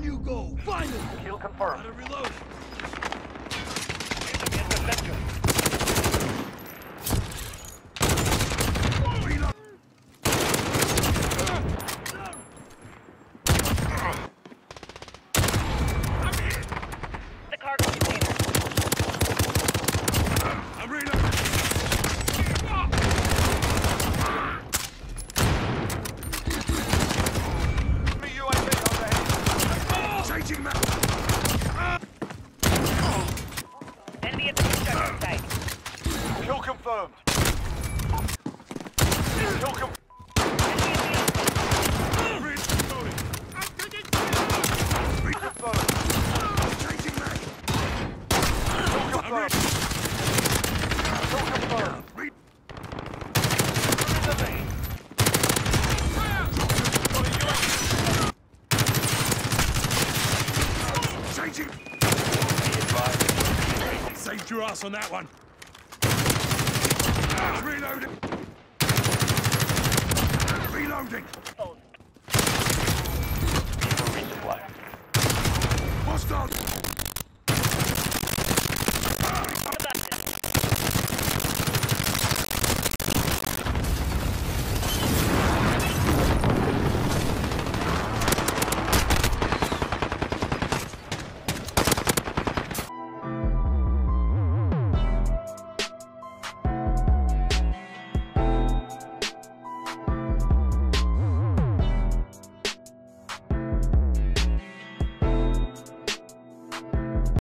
you go! Finally! Kill confirmed. Gotta reload. Enemy in the sector. Reload! The cargo container. I'm reloading! Changing map! Enemy at the construction site. Kill confirmed. Kill confirmed. Reloading! Confirmed. Changing map! Kill confirmed. Kill confirmed. Changing! Saved your ass on that one. Reloading! Reloading!